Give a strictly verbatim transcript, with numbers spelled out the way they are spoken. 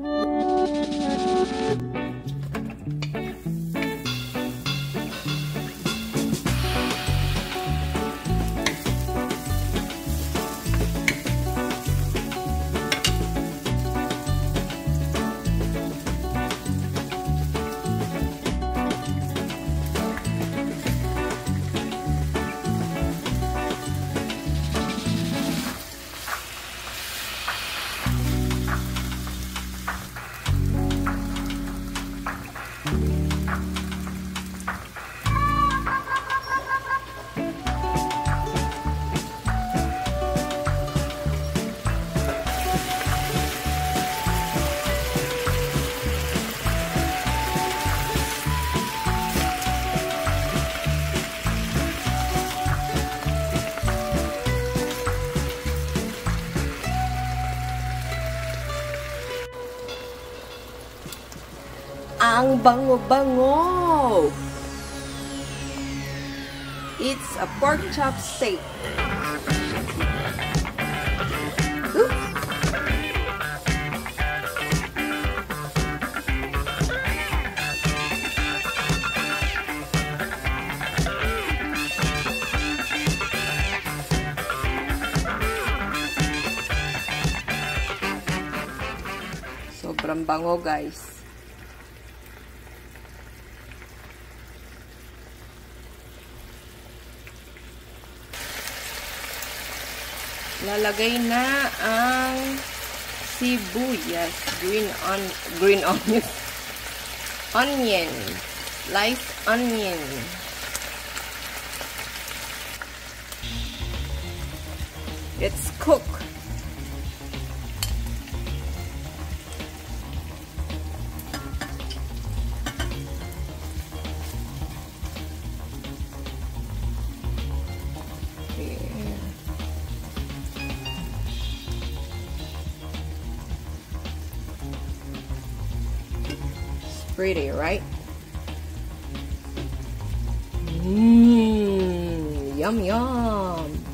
Ang bango-bango! It's a pork chop steak. Oops. Sobrang bango, guys. Lalagay na ang sibuyas, green on green onion. Onion, sliced onion. It's cooked. Pretty, right? Mmm, yum yum.